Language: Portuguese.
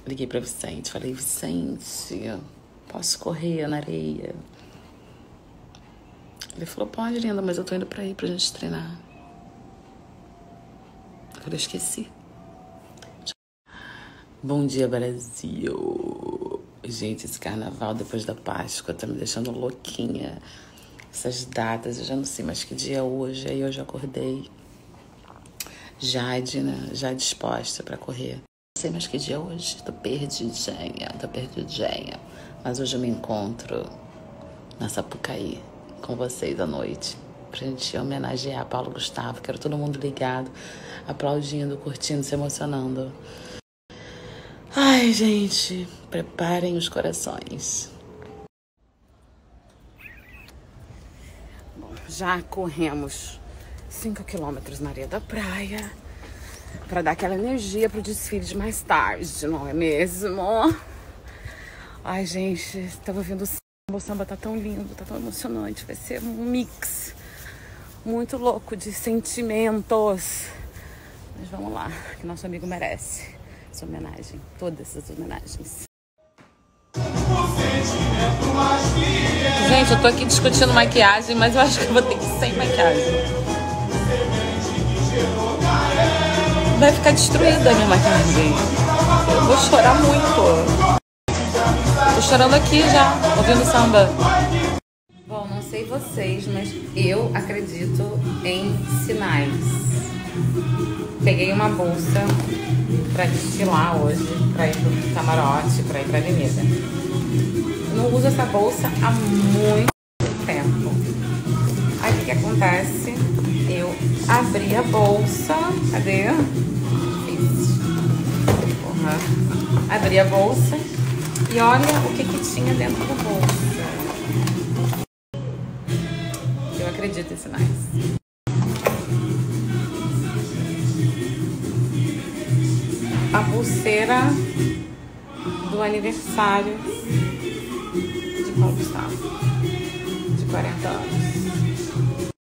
Liguei pra Vicente, falei, Vicente, posso correr na areia? Ele falou, pode, linda, mas eu tô indo pra aí pra gente treinar. Eu esqueci. Bom dia, Brasil. Gente, esse carnaval depois da Páscoa tá me deixando louquinha. Essas datas, eu já não sei mais que dia é hoje. Aí hoje eu acordei Jade, né? Já disposta pra correr. Não sei mais que dia é hoje. Tô perdidinha. Mas hoje eu me encontro na Sapucaí com vocês à noite. Pra gente homenagear Paulo Gustavo. Quero todo mundo ligado, aplaudindo, curtindo, se emocionando. Ai, gente, preparem os corações. Bom, já corremos 5 quilômetros na areia da praia para dar aquela energia pro desfile de mais tarde, não é mesmo? Ai, gente, tava vendo o samba, tá tão lindo, tá tão emocionante. Vai ser um mix muito louco de sentimentos. Mas vamos lá, que nosso amigo merece essa homenagem, todas essas homenagens. Gente, eu tô aqui discutindo maquiagem, mas eu acho que eu vou ter que ir sem maquiagem. Vai ficar destruída a minha maquiagem. Eu vou chorar muito. Tô chorando aqui já, ouvindo samba. Bom, não sei vocês, mas eu acredito em sinais. Peguei uma bolsa pra desfilar hoje, pra ir pro camarote, pra ir pra avenida. Não uso essa bolsa há muito tempo. Aí o que acontece? Eu abri a bolsa, cadê? Abri a bolsa e olha o que tinha dentro da bolsa. Eu acredito em sinais. A pulseira do aniversário de Paulo Gustavo, de 40 anos.